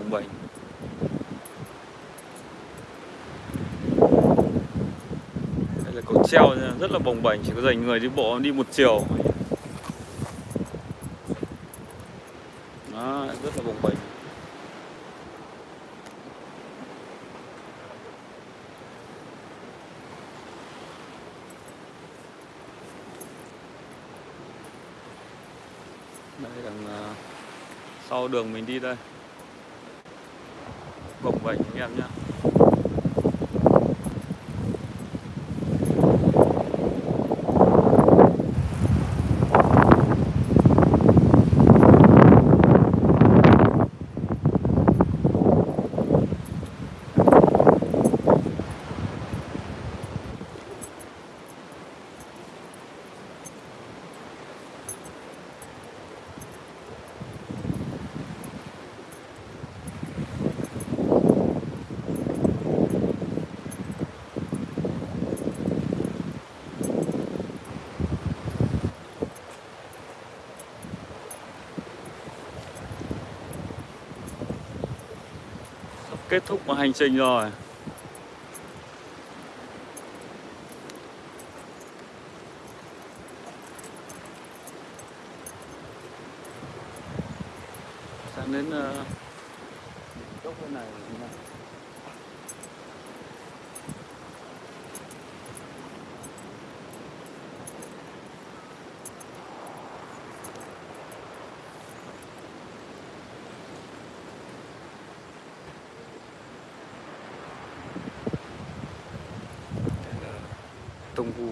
bồng bềnh. Đây là cầu treo rất là bồng bềnh, chỉ có dành người đi bộ đi một chiều. Đó, rất là bồng bềnh. Đây đằng sau đường mình đi đây, bồng bềnh anh em nhé. Kết thúc một hành trình rồi. Sang đến gốc bên này. Tung Vu.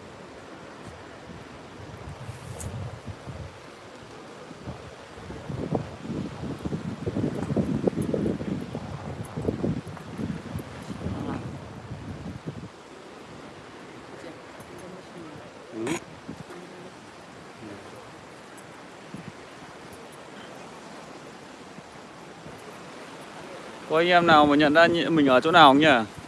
Có anh em nào mà nhận ra mình ở chỗ nào không nhỉ?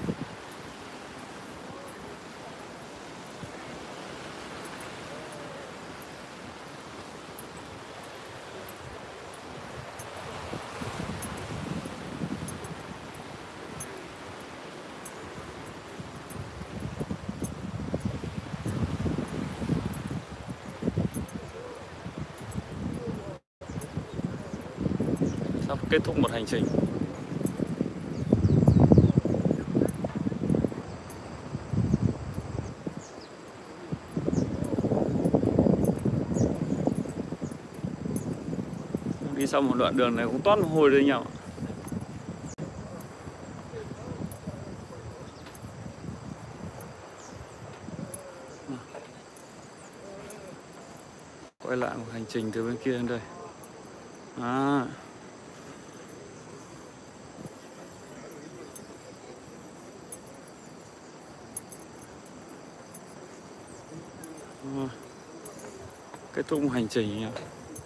Sắp kết thúc một hành trình. Đi sau một đoạn đường này cũng toát mồ hôi đấy nhau. Quay lại một hành trình từ bên kia đến đây. Kết thúc một hành trình nhỉ.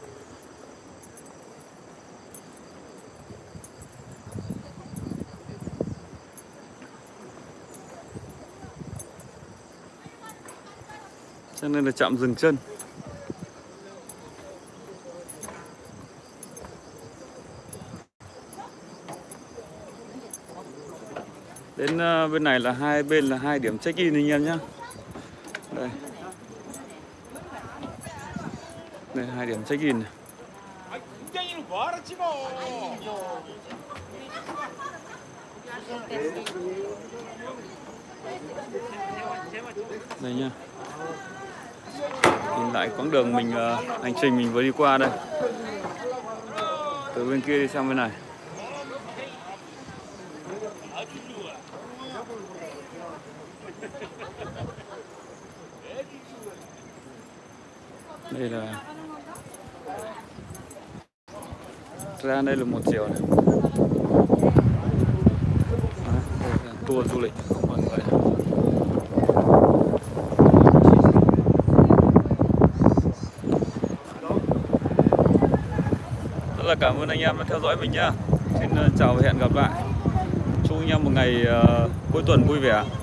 Cho nên là chạm dừng chân. Đến bên này là hai bên là 2 điểm check-in anh em nhé. Đây. Đây 2 điểm check-in này. Đây nhá. Nhìn lại quãng đường mình hành trình mình vừa đi qua đây. Từ bên kia đi sang bên này. Đây là ra đây là một chiều này. Đây là tour du lịch của mọi người. Rất là cảm ơn anh em đã theo dõi mình nhá. Xin chào và hẹn gặp lại. Chúc anh em một ngày cuối tuần vui vẻ.